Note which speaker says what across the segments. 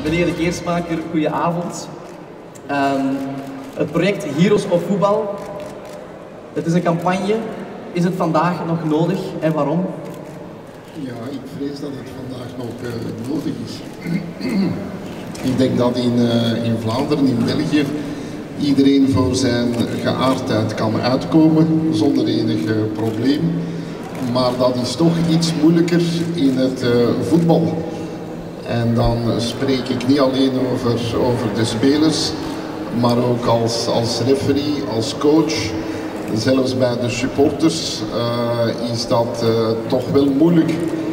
Speaker 1: Meneer de Keersmaker, goedenavond. Het project Heroes of Voetbal. Het is een campagne. Is het vandaag nog nodig en waarom?
Speaker 2: Ja, ik vrees dat het vandaag nog nodig is. Ik denk dat in Vlaanderen, in België, iedereen voor zijn geaardheid kan uitkomen zonder enig probleem. Maar dat is toch iets moeilijker in het voetbal. En dan spreek ik niet alleen over de spelers, maar ook als referee, als coach. Zelfs bij de supporters is dat toch wel moeilijk.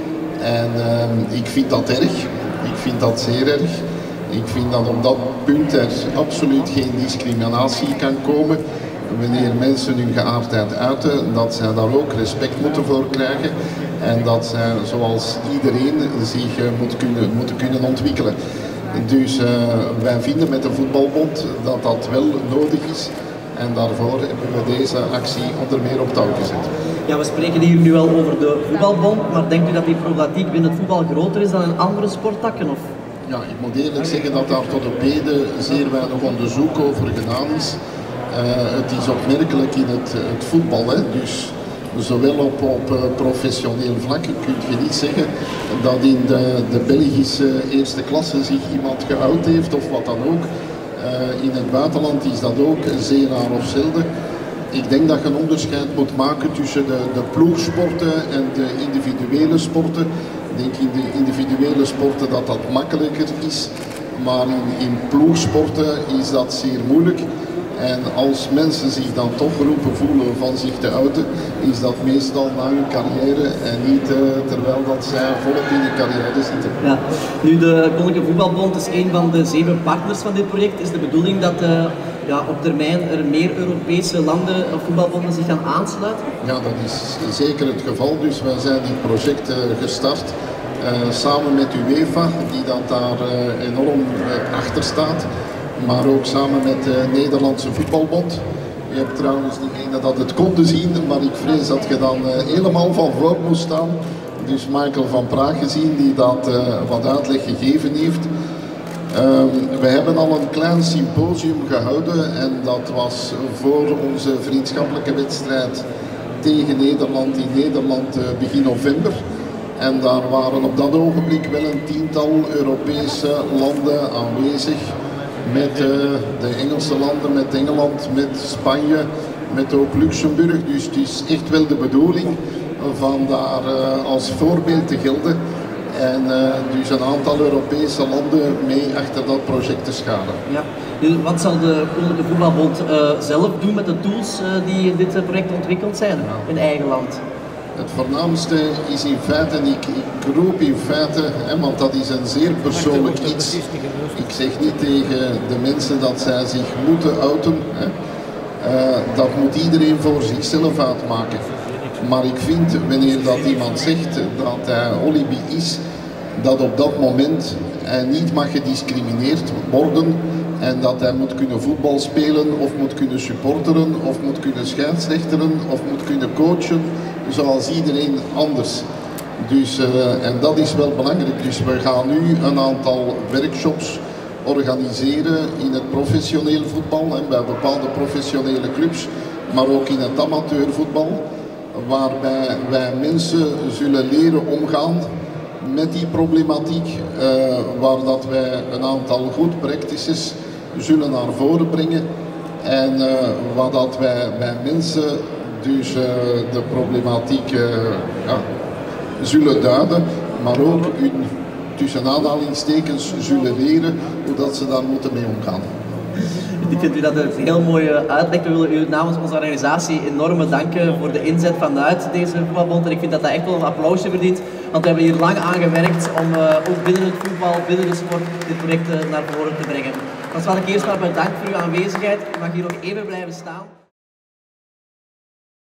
Speaker 2: En ik vind dat erg. Ik vind dat zeer erg. Ik vind dat op dat punt er absoluut geen discriminatie kan komen. Wanneer mensen hun geaardheid uiten, dat zij daar ook respect moeten voor krijgen. En dat zij, zoals iedereen, zich moeten kunnen ontwikkelen. Dus wij vinden met de Voetbalbond dat dat wel nodig is. En daarvoor hebben we deze actie onder meer op touw gezet.
Speaker 1: Ja, we spreken hier nu wel over de Voetbalbond, maar denkt u dat die problematiek binnen het voetbal groter is dan in andere sporttakken? Of?
Speaker 2: Ja, ik moet eerlijk zeggen dat daar tot op heden zeer weinig onderzoek over gedaan is. Het is opmerkelijk in het voetbal, hè. Dus zowel op professioneel vlak kun je niet zeggen dat in de Belgische eerste klasse zich iemand geout heeft of wat dan ook. In het buitenland is dat ook zeer raar of zelden. Ik denk dat je een onderscheid moet maken tussen de ploegsporten en de individuele sporten. Ik denk in de individuele sporten dat dat makkelijker is, maar in ploegsporten is dat zeer moeilijk. En als mensen zich dan toch geroepen voelen van zich te uiten, is dat meestal na hun carrière en niet terwijl dat zij volop in de carrière zitten.
Speaker 1: Ja. Nu, de Koninklijke Voetbalbond is een van de 7 partners van dit project. Is de bedoeling dat op termijn er meer Europese landen of voetbalbonden zich gaan aansluiten?
Speaker 2: Ja, dat is zeker het geval. Dus wij zijn dit project gestart samen met UEFA, die dat daar enorm achter staat. Maar ook samen met de Nederlandse Voetbalbond. Je hebt trouwens diegene dat het konden zien, maar ik vrees dat je dan helemaal van voor moest staan. Dus Michael van Praag gezien, die dat wat uitleg gegeven heeft. We hebben al een klein symposium gehouden en dat was voor onze vriendschappelijke wedstrijd tegen Nederland in Nederland begin november. En daar waren op dat ogenblik wel een 10-tal Europese landen aanwezig. Met de Engelse landen, met Engeland, met Spanje, met ook Luxemburg. Dus het is echt wel de bedoeling van daar als voorbeeld te gelden. En dus een aantal Europese landen mee achter dat project te scharen.
Speaker 1: Ja. Nu, wat zal de Koninklijke Voetbalbond zelf doen met de tools die in dit project ontwikkeld zijn in eigen land?
Speaker 2: Het voornaamste is in feite, en ik roep in feite, want dat is een zeer persoonlijk iets. Ik zeg niet tegen de mensen dat zij zich moeten outen. Dat moet iedereen voor zichzelf uitmaken. Maar ik vind, wanneer dat iemand zegt dat hij Olibi is, dat op dat moment hij niet mag gediscrimineerd worden. En dat hij moet kunnen voetbal spelen, of moet kunnen supporteren, of moet kunnen scheidsrechteren, of moet kunnen coachen, zoals iedereen anders. Dus, en dat is wel belangrijk. Dus we gaan nu een aantal workshops organiseren in het professioneel voetbal, bij bepaalde professionele clubs, maar ook in het amateurvoetbal, waarbij wij mensen zullen leren omgaan met die problematiek, waar dat wij een aantal good practices zullen naar voren brengen en waar dat wij bij mensen dus de problematiek zullen duiden, maar ook hun tussen aanhalingstekens zullen leren hoe dat ze daar moeten mee omgaan.
Speaker 1: Ik vind u dat een heel mooie uitleg. We willen u namens onze organisatie enorm bedanken voor de inzet vanuit deze voetbalbond. En ik vind dat dat echt wel een applausje verdient. Want we hebben hier lang aan gewerkt om ook binnen het voetbal, binnen de sport, dit project naar voren te brengen. François de Keersmaker, bedankt voor uw aanwezigheid. U mag hier nog even blijven staan.